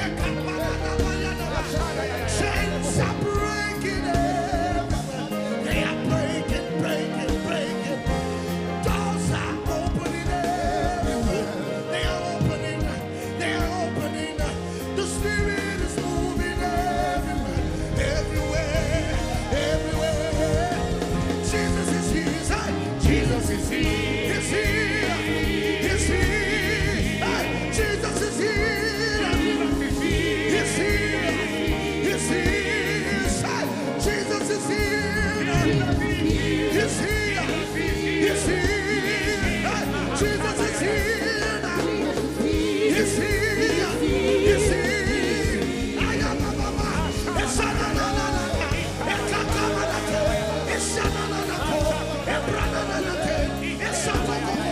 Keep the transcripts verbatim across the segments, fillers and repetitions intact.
Chains are breaking everywhere. They are breaking, breaking, breaking. Doors are opening everywhere. They are opening, they are opening. The Spirit is moving everywhere, everywhere, everywhere. Jesus is here. Jesus is here. He's here. He's here. Jesus is here. He's here. He's here. Jesus is here. He's here. He's here. Jesus is here. He's here. He's here. I am a mama. It's a na na na na. It's a na na na. It's a na na na. It's a na na na. It's a na na na.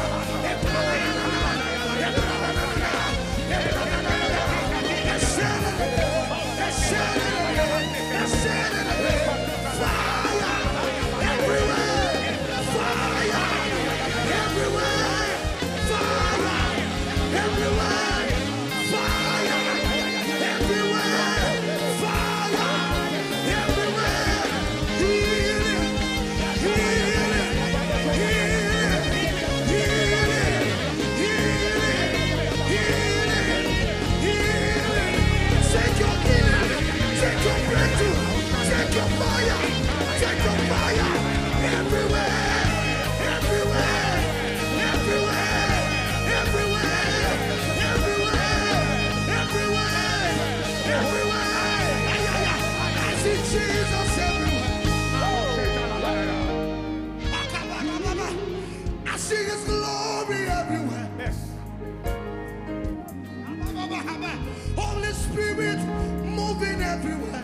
Jesus everywhere. I see His glory everywhere. Yes. Holy Spirit moving everywhere.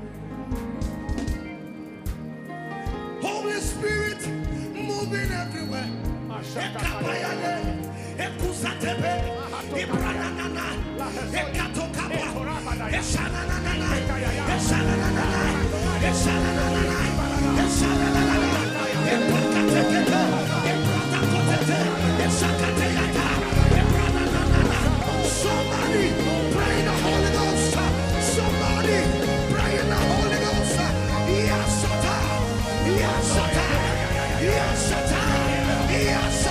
Holy Spirit moving everywhere. Somebody pray in the Holy Ghost. Somebody pray in the Holy Ghost. Yes, yes, yes, yes,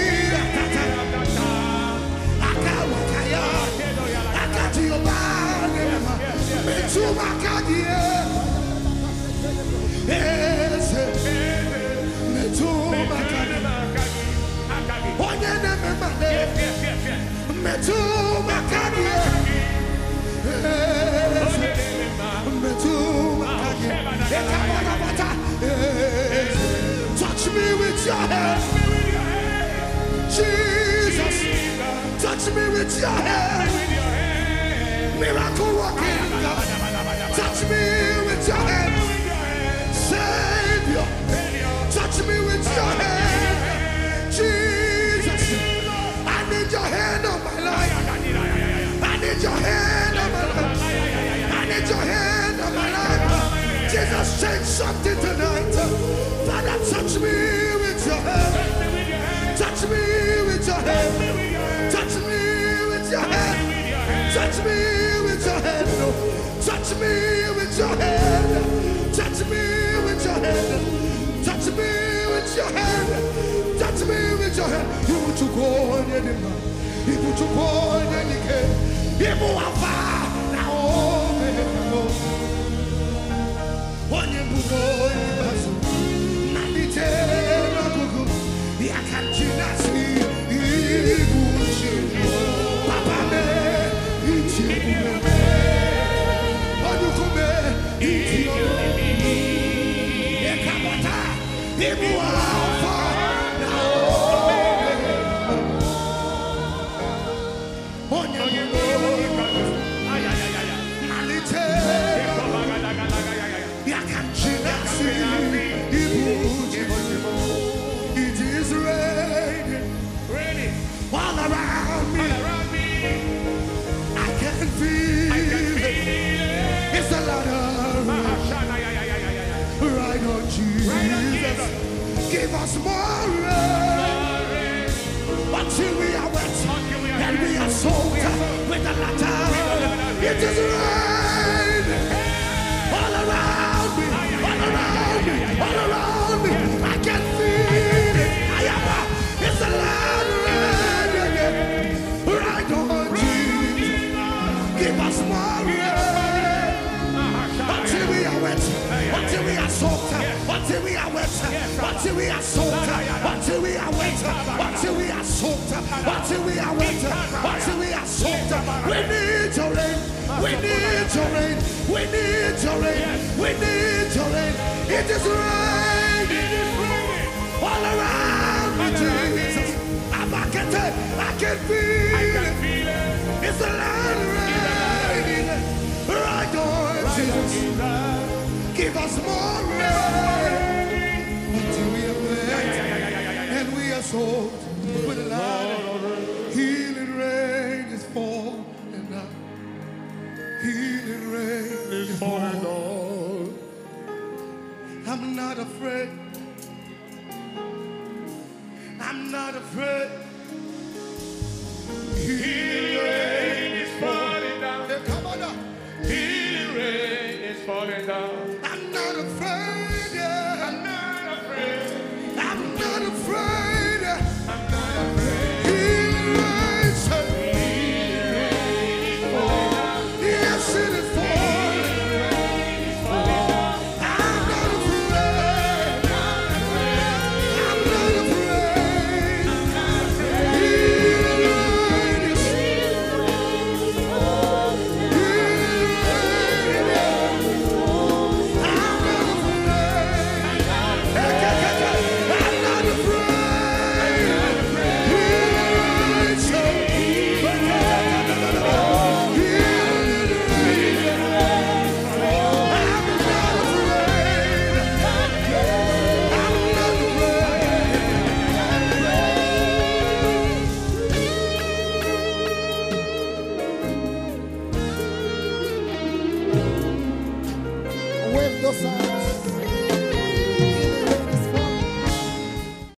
I got your hand. Jesus, touch me with your hand. Miracle working God, touch me with your hand. Savior, touch me with your hand. Jesus, I need your hand on my life. I need your hand on my life. I need your hand on my life. Jesus, change something tonight. Father, touch me with your hand. Touch me with your hand. Touch me with your hand. Touch me with your hand. Touch me with your hand. Touch me with your hand. Touch me with your hand. Touch me with your hand. You want to go on any man. You want to go on any case. You want to now. When you go on any I can't see. Papa me, it's you. When you come, it's you. Ekabata, ibu alfa now. Onye mo, ay ay ay ay. Malite, ya can't see. It is raining, raining all around me. All around me. I can feel, I can feel it. It's a lot of rain. Right on Jesus. Right on Jesus. Give us more rain. Until we are wet and we are soaked with the latter. It is raining all around me. All around me. All around me. I can feel it. It's a lot of rain again. Right on Jesus. Give us more rain. Until we are wet. Until we are soaked. Until we are wet. Until we are soaked. Until we are wet. Until we are soaked. Until we are wet. Until we are soaked. We need your rain. We need your rain. We need your rain. We need your rain. It is raining all around me, Jesus. I'm I can tell, I can feel it. It's a lot of rain. Right on, Jesus. Give us more rain until we are wet and we are soaked with a lot of healing rain is falling down. Healing rain is falling down. I'm not afraid. I'm not afraid. Healing rain is falling down. Come on now. Healing rain is falling down. I'm not afraid. Yeah. I'm not afraid. I'm not afraid. I'm not afraid. Healing rain, say. Healing rain is falling down. Yes, it is falling. Rain is falling down. I'm not afraid. I'm not afraid. I'm not afraid. Healing rain is falling. Healing rain is falling. I'm not afraid. I'm not afraid. Healing rain, say. Wave those hands.